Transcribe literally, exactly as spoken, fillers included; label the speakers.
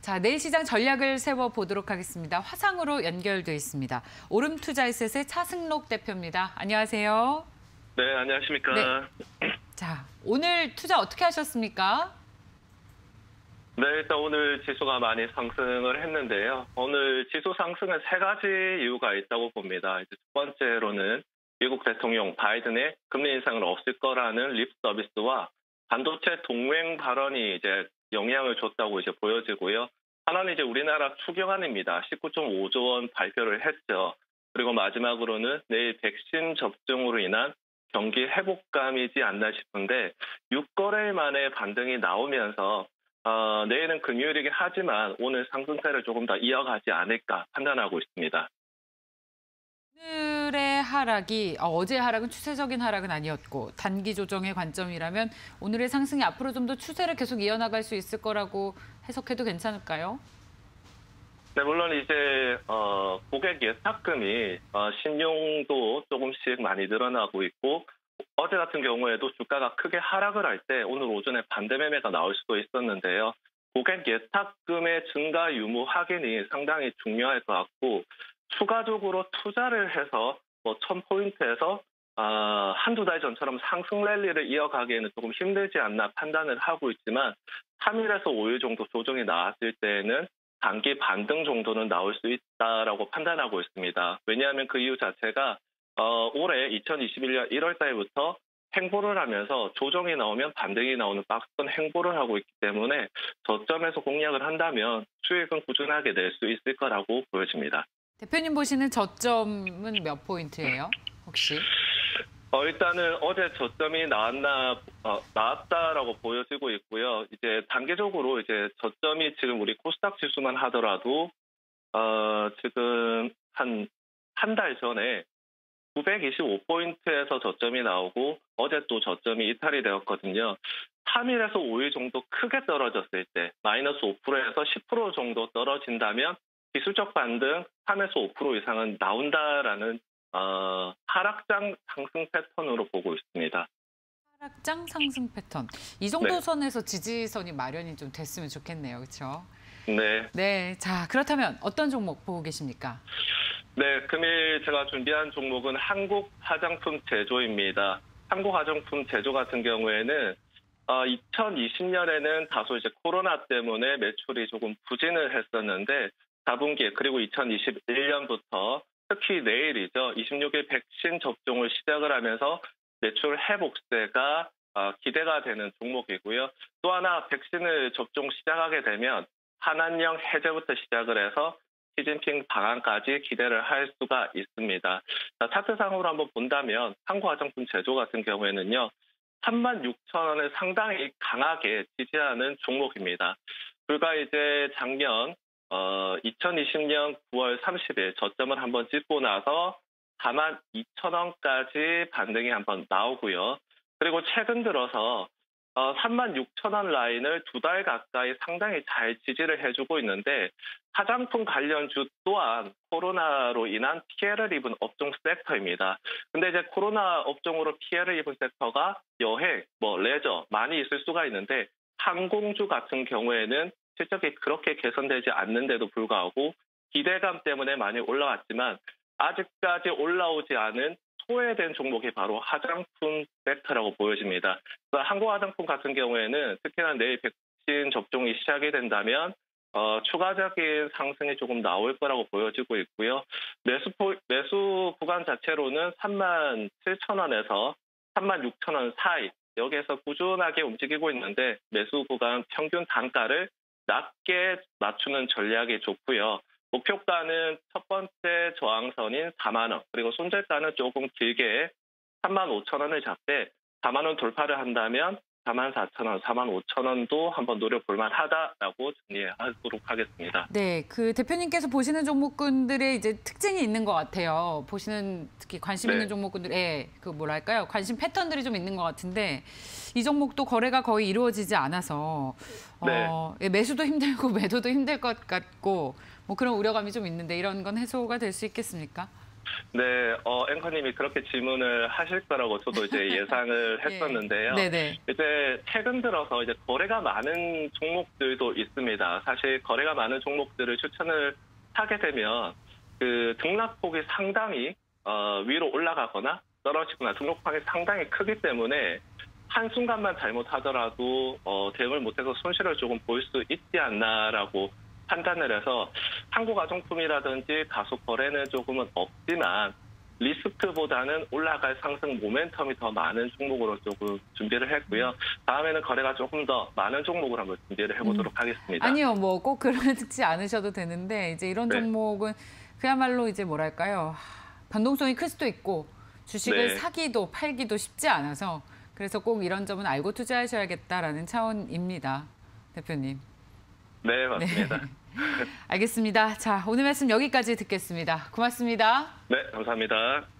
Speaker 1: 자, 내일 시장 전략을 세워보도록 하겠습니다. 화상으로 연결돼 있습니다. 오름투자에셋의 차승록 대표입니다. 안녕하세요.
Speaker 2: 네, 안녕하십니까.
Speaker 1: 네. 자, 오늘 투자 어떻게 하셨습니까?
Speaker 2: 네, 일단 오늘 지수가 많이 상승을 했는데요. 오늘 지수 상승은 세 가지 이유가 있다고 봅니다. 이제 첫 번째로는 미국 대통령 바이든의 금리 인상은 없을 거라는 립 서비스와 반도체 동맹 발언이 이제 영향을 줬다고 이제 보여지고요. 하나는 이제 우리나라 추경안입니다. 십구 점 오조 원 발표를 했죠. 그리고 마지막으로는 내일 백신 접종으로 인한 경기 회복감이지 않나 싶은데 육 거래일 만에 반등이 나오면서 어, 내일은 금요일이긴 하지만 오늘 상승세를 조금 더 이어가지 않을까 판단하고 있습니다.
Speaker 1: 오늘의 하락이 어, 어제의 하락은 추세적인 하락은 아니었고 단기 조정의 관점이라면 오늘의 상승이 앞으로 좀 더 추세를 계속 이어나갈 수 있을 거라고 해석해도 괜찮을까요?
Speaker 2: 네, 물론 이제 어, 고객 예탁금이 어, 신용도 조금씩 많이 늘어나고 있고 어제 같은 경우에도 주가가 크게 하락을 할 때 오늘 오전에 반대 매매가 나올 수도 있었는데요. 고객 예탁금의 증가 유무 확인이 상당히 중요할 것 같고 추가적으로 투자를 해서 뭐 천 포인트에서 어, 한두 달 전처럼 상승 랠리를 이어가기에는 조금 힘들지 않나 판단을 하고 있지만 삼 일에서 오 일 정도 조정이 나왔을 때에는 단기 반등 정도는 나올 수 있다라고 판단하고 있습니다. 왜냐하면 그 이유 자체가 어, 올해 이천이십일 년 일월 달부터 행보를 하면서 조정이 나오면 반등이 나오는 박스권 행보를 하고 있기 때문에 저점에서 공략을 한다면 수익은 꾸준하게 낼 수 있을 거라고 보여집니다.
Speaker 1: 대표님 보시는 저점은 몇 포인트예요? 혹시?
Speaker 2: 어, 일단은 어제 저점이 나왔나, 어, 나왔다라고 보여지고 있고요. 이제 단계적으로 이제 저점이 지금 우리 코스닥 지수만 하더라도, 어, 지금 한, 한 달 전에 구백이십오 포인트에서 저점이 나오고 어제 또 저점이 이탈이 되었거든요. 삼 일에서 오 일 정도 크게 떨어졌을 때, 마이너스 오 퍼센트에서 십 퍼센트 정도 떨어진다면 기술적 반등 삼에서 오 퍼센트 이상은 나온다라는 어, 하락장 상승 패턴으로 보고 있습니다.
Speaker 1: 하락장 상승 패턴. 이 정도
Speaker 2: 네.
Speaker 1: 선에서 지지선이 마련이 좀 됐으면 좋겠네요. 그렇죠?
Speaker 2: 네.
Speaker 1: 네. 자, 그렇다면 어떤 종목 보고 계십니까?
Speaker 2: 네, 금일 제가 준비한 종목은 한국 화장품 제조입니다. 한국 화장품 제조 같은 경우에는 어, 이천이십 년에는 다소 이제 코로나 때문에 매출이 조금 부진을 했었는데 사 분기 그리고 이천이십일 년부터 특히 내일이죠. 이십육 일 백신 접종을 시작을 하면서 매출 회복세가 어, 기대가 되는 종목이고요. 또 하나 백신을 접종 시작하게 되면 한한령 해제부터 시작을 해서 시진핑 방한까지 기대를 할 수가 있습니다. 자, 차트상으로 한번 본다면 한국화장품 제조 같은 경우에는요. 삼만 육천 원을 상당히 강하게 지지하는 종목입니다. 불과 이제 작년 어, 이천이십 년 구월 삼십일 저점을 한번 찍고 나서 사만 이천 원까지 반등이 한번 나오고요. 그리고 최근 들어서 어, 삼만 육천 원 라인을 두 달 가까이 상당히 잘 지지를 해주고 있는데 화장품 관련주 또한 코로나로 인한 피해를 입은 업종 섹터입니다. 근데 이제 코로나 업종으로 피해를 입은 섹터가 여행, 뭐 레저 많이 있을 수가 있는데 항공주 같은 경우에는 실적이 그렇게 개선되지 않는데도 불구하고 기대감 때문에 많이 올라왔지만 아직까지 올라오지 않은 소외된 종목이 바로 화장품 섹터라고 보여집니다. 한국 화장품 같은 경우에는 특히나 내일 백신 접종이 시작이 된다면 어, 추가적인 상승이 조금 나올 거라고 보여지고 있고요. 매수, 매수 구간 자체로는 삼만 칠천 원에서 삼만 육천 원 사이 여기에서 꾸준하게 움직이고 있는데 매수 구간 평균 단가를 낮게 맞추는 전략이 좋고요. 목표가는 첫 번째 저항선인 사만 원, 그리고 손절가는 조금 길게 삼만 오천 원을 잡되 사만 원 돌파를 한다면 사만 사천 원, 사만 오천 원도 한번 노려볼 만하다라고 정리하도록 하겠습니다.
Speaker 1: 네, 그 대표님께서 보시는 종목군들의 이제 특징이 있는 것 같아요. 보시는 특히 관심 있는
Speaker 2: 네.
Speaker 1: 종목군들의 그 뭐랄까요, 관심 패턴들이 좀 있는 것 같은데 이 종목도 거래가 거의 이루어지지 않아서
Speaker 2: 네.
Speaker 1: 어, 예, 매수도 힘들고 매도도 힘들 것 같고 뭐 그런 우려감이 좀 있는데 이런 건 해소가 될 수 있겠습니까?
Speaker 2: 네, 어, 앵커님이 그렇게 질문을 하실 거라고 저도 이제 예상을 했었는데요.
Speaker 1: 예. 네네.
Speaker 2: 이제 최근 들어서 이제 거래가 많은 종목들도 있습니다. 사실 거래가 많은 종목들을 추천을 하게 되면 그 등락폭이 상당히 어, 위로 올라가거나 떨어지거나 등락폭이 상당히 크기 때문에 한순간만 잘못하더라도 어, 대응을 못해서 손실을 조금 볼 수 있지 않나라고 판단을 해서 한국가정품이라든지 다소 거래는 조금은 없지만 리스크보다는 올라갈 상승 모멘텀이 더 많은 종목으로 조금 준비를 했고요. 다음에는 거래가 조금 더 많은 종목으로 한번 준비를 해보도록
Speaker 1: 음.
Speaker 2: 하겠습니다.
Speaker 1: 아니요, 뭐 꼭 그러지 않으셔도 되는데 이제 이런
Speaker 2: 네.
Speaker 1: 종목은 그야말로 이제 뭐랄까요, 변동성이 클 수도 있고 주식을
Speaker 2: 네.
Speaker 1: 사기도 팔기도 쉽지 않아서 그래서 꼭 이런 점은 알고 투자하셔야겠다라는 차원입니다, 대표님.
Speaker 2: 네, 맞습니다.
Speaker 1: 네. 알겠습니다. 자, 오늘 말씀 여기까지 듣겠습니다. 고맙습니다.
Speaker 2: 네, 감사합니다.